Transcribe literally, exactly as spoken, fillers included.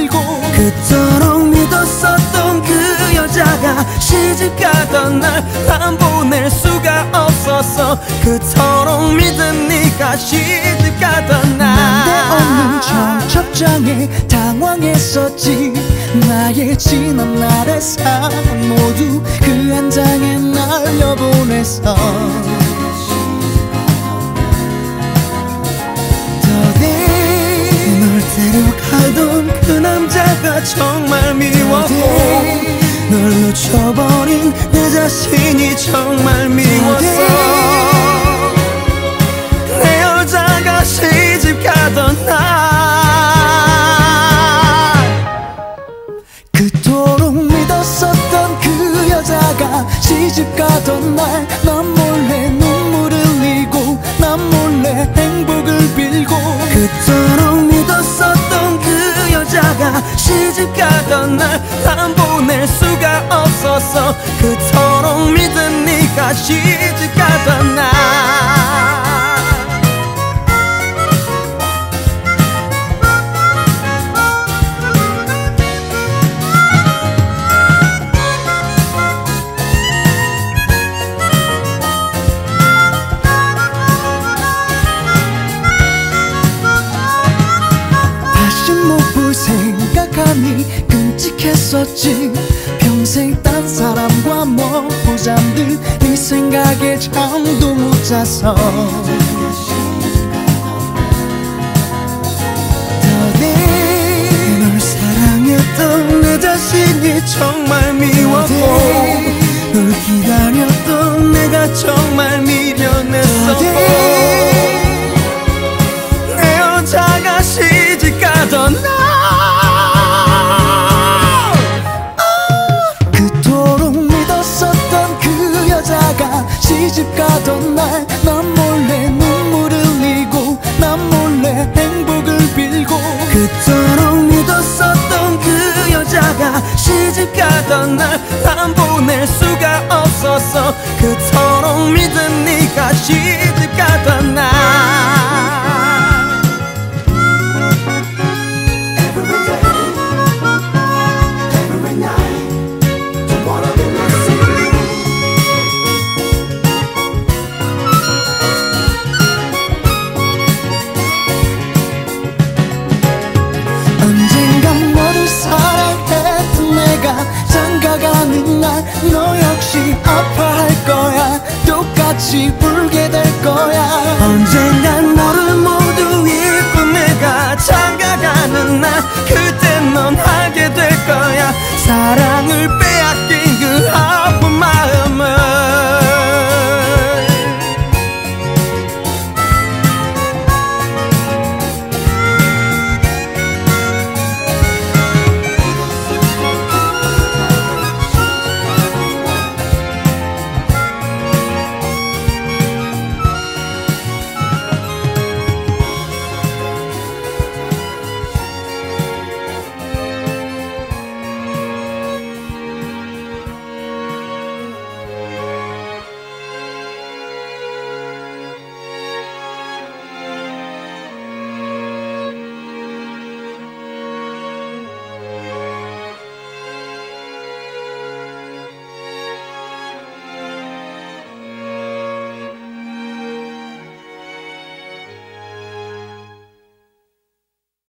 빌고 그토록 믿었었던 그 여자가 시집가던 날 난 보낼 수가 없었어. 그토록 믿은 네가 시집가던 날 난데없는 청첩장에 당황했었지. 나의 지난 날의 사랑 모두 그 한 장에 날려보냈어. 널 데려가던 그 남자가 정말 미웠고 널 놓쳐버린 내 자신이 정말 미웠어. 내 여자가 시집가던 날 그토록 믿었었던 그 여자가 시집가던 날 난 몰래 눈물을 흘리고 난 몰래 행복을 빌고 그토록 믿었었던 그 여자가 시집가던 날 난 보낼 수가 없었어. 그토록 믿은 네가 시집가던 날 다시 못 볼 생각하니 끔찍했었지. 평생 딴 사람과 먹고 잠들 네 생각에 잠도 못 자서 널 사랑했던 내 자신이 정말 미웠고 널 기다렸던 내가 정말 미련했어. 내 여자가 시집가던 날 그토록 믿었었던 그 여자가 시집가던 날 난 몰래 눈물을 흘리고 난 몰래 행복을 빌고 그토록 믿었었던 그 여자가 시집가던 날 난 보낼 수가 없었어. 그토록 믿은 네가 시집가던 날 언젠간 너를 사랑했던 내가 장가가는 날 너 역시 아파할 거야. 똑같이